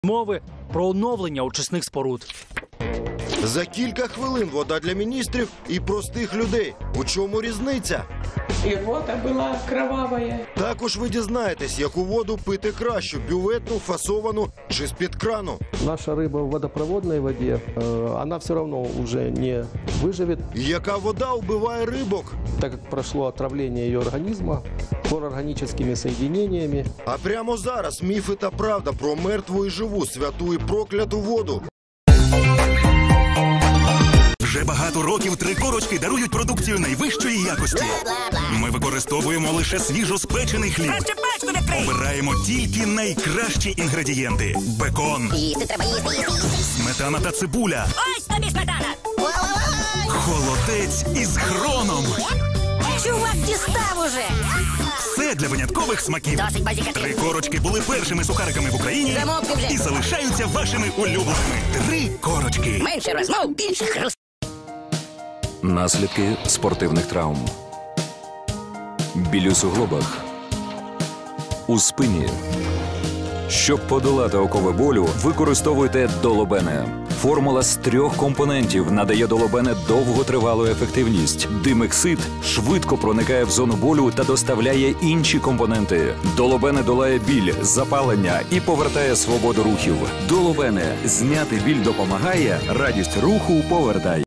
Мови про оновлення очисних споруд. За кілька хвилин вода для міністрів і простих людей. У чому різниця? І вода була кровавая. Також ви дізнаєтесь, яку воду пити кращу – бюветну, фасовану чи з-під крану. Наша рыба в водопроводной воде, она все равно уже не выживет. Яка вода вбиває рибок? Так как прошло отравление ее организма хлорорганическими соединениями. А прямо зараз міфи та правда про мертву і живу, святу і прокляту воду. Вже багато років Три Корочки дарують продукцію найвищої якості. Ми використовуємо лише свіжоспечений хліб. Обираємо тільки найкращі інгредієнти. Бекон, сметана та цибуля, Ось тобі сметана! холодець із хроном. Чувак, дістав уже! Все для виняткових смаків. Досить базікати. Три Корочки були першими сухариками в Україні Замовкни вже. і залишаються вашими улюбленими. Три Корочки. Менше розмов, більше хруст. Наслідки спортивних травм. Біль у суглобах. У спині. Щоб подолати окови болю, використовуйте Долобене. Формула з 3 компонентів надає Долобене довготривалу ефективність. Димексид швидко проникає в зону болю та доставляє інші компоненти. Долобене долає біль, запалення і повертає свободу рухів. Долобене. Зняти біль допомагає, радість руху повертає.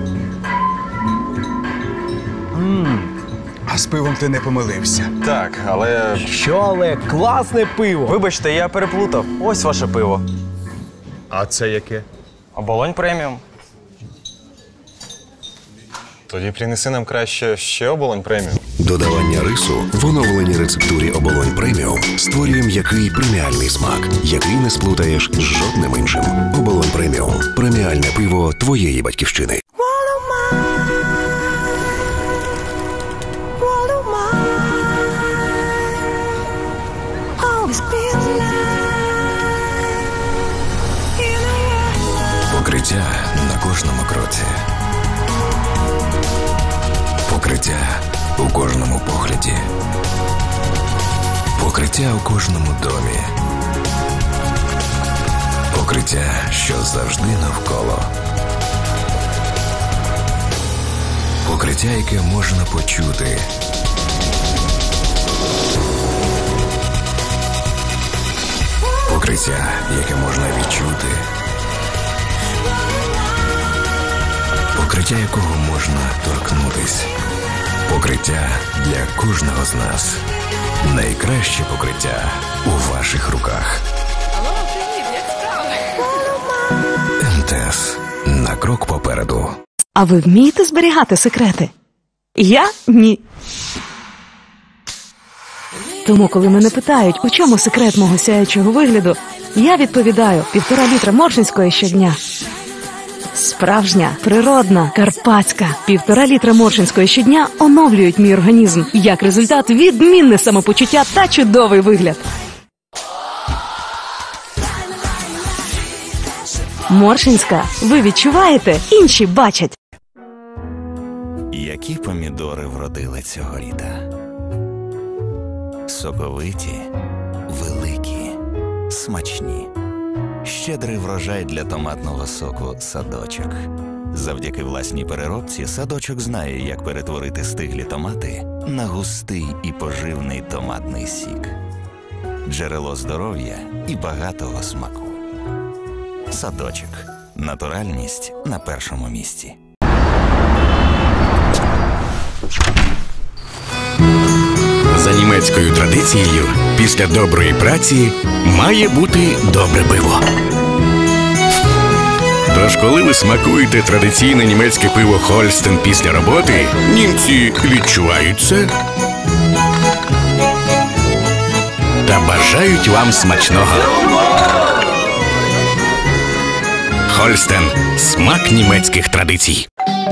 А з пивом ти не помилився. Так, але... Що, але? Класне пиво! Вибачте, я переплутав. Ось ваше пиво. А це яке? Оболонь преміум. Тоді принеси нам краще ще Оболонь преміум. Додавання рису в оновленій рецептурі Оболонь преміум створює м'який преміальний смак, який не сплутаєш з жодним іншим. Оболонь преміум – преміальне пиво твоєї батьківщини. Покриття на кожному кроці. Покриття у кожному погляді. Покриття у кожному домі. Покриття, що завжди навколо. Покриття, яке можна почути. Покриття, яке можна відчути. Покриття, якого можна торкнутись. Покриття для кожного з нас. Найкраще покриття у ваших руках. Алло, привіт, як справи? МТС. На крок попереду. А ви вмієте зберігати секрети? Я – ні. Тому, коли мене питають, у чому секрет мого сяючого вигляду, я відповідаю: 1,5 літра Моршинської щодня. Справжня, природна, карпатська. 1,5 літра Моршинської щодня оновлюють мій організм. Як результат – відмінне самопочуття та чудовий вигляд. Моршинська. Ви відчуваєте, інші бачать. Які помідори вродили цього літа? Соковиті, великі, смачні. Щедрий врожай для томатного соку «Садочок». Завдяки власній переробці «Садочок» знає, як перетворити стиглі томати на густий і поживний томатний сік. Джерело здоров'я і багатого смаку. «Садочок». Натуральність на першому місці. За німецькою традицією, після доброї праці має бути добре пиво. Тож, коли ви смакуєте традиційне німецьке пиво Хольстен після роботи, німці відчувають це та бажають вам смачного. Хольстен – смак німецьких традицій.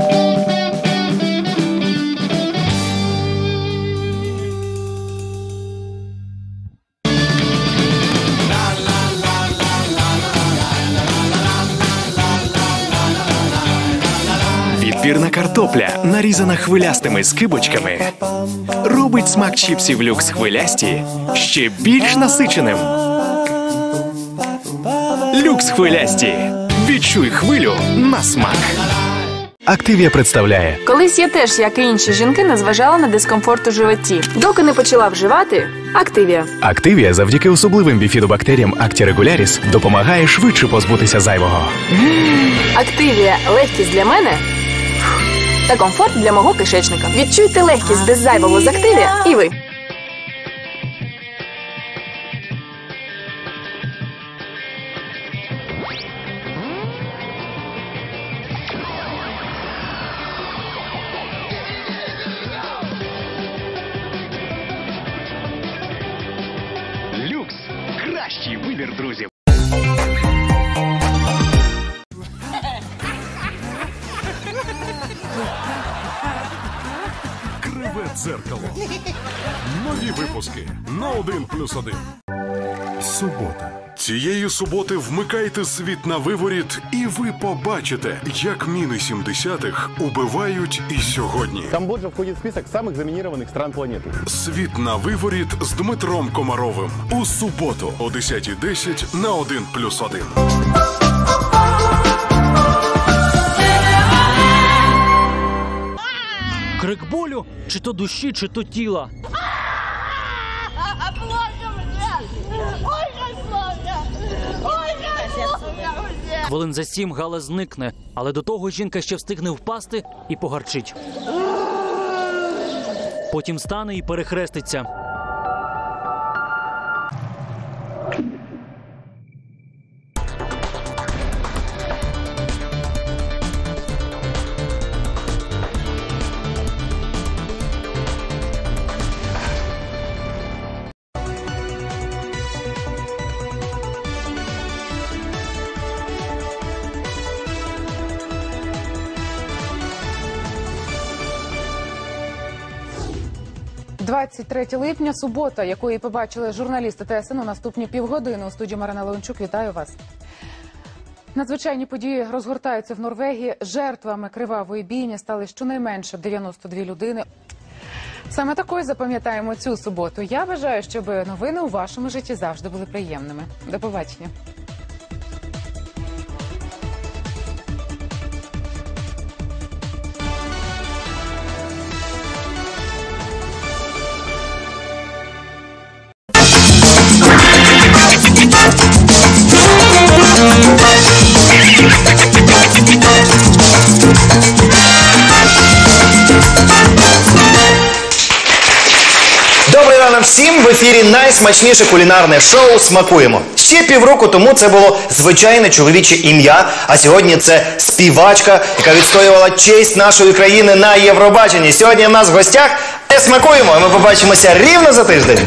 Відбірна картопля, нарізана хвилястими скибочками, робить смак чіпсів люкс хвилясті ще більш насиченим. Люкс хвилясті. Відчуй хвилю на смак. Активія представляє. Колись я теж, як і інші жінки, не зважала на дискомфорт у животі. Доки не почала вживати Активія. Активія завдяки особливим біфідобактеріям Актірегуляріс допомагає швидше позбутися зайвого. Активія – легкість для мене та комфорт для мого кишечника. Відчуйте легкість без зайвого з Активія і ви. Люкс – кращий вибір друзів. Криве дзеркало. Нові випуски на 1+1. Субота. Цієї суботи вмикайте світ на виворіт, і ви побачите, як міни 70-х убивають і сьогодні. Камбоджа входит в список самых заминированных стран планеты. Світ на виворіт з Дмитром Комаровим. У суботу о 10:10 на 1+1. Крик болю, чи то душі, чи то тіла. Хвилин за 7 Галя зникне, але до того жінка ще встигне впасти і погарчить. Потім стане і перехреститься. – 23 липня, субота, якої побачили журналісти ТСН у наступні півгодини. У студії Марина Леончук. Вітаю вас. Надзвичайні події розгортаються в Норвегії. Жертвами кривавої бійні стали щонайменше 92 людини. Саме такою запам'ятаємо цю суботу. Я бажаю, щоб новини у вашому житті завжди були приємними. До побачення. Добрий ранок всім! В ефірі найсмачніше кулінарне шоу «Смакуємо». Ще півроку тому це було звичайне чоловіче ім'я, а сьогодні це співачка, яка відстоювала честь нашої країни на Євробаченні. Сьогодні в нас в гостях «Смакуємо», і ми побачимося рівно за тиждень.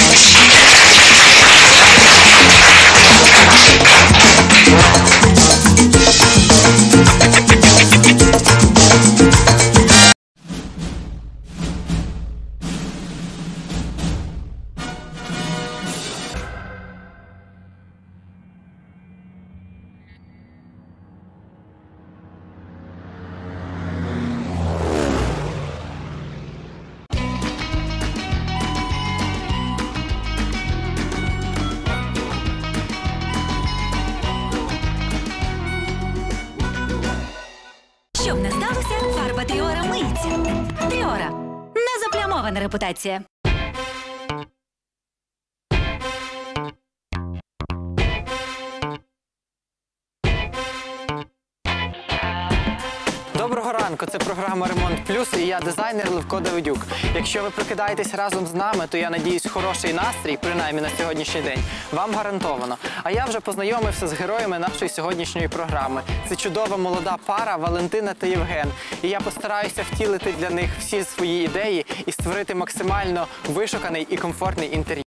Щоб не сталося, фарба Тріора миється. Тріора. Незаплямована репутація. Доброго ранку, це програма «Ремонт Плюс» і я дизайнер Левко Давидюк. Якщо ви прокидаєтесь разом з нами, то я надіюсь, хороший настрій, принаймні на сьогоднішній день, вам гарантовано. А я вже познайомився з героями нашої сьогоднішньої програми. Це чудова молода пара Валентина та Євген. І я постараюся втілити для них всі свої ідеї і створити максимально вишуканий і комфортний інтер'єр.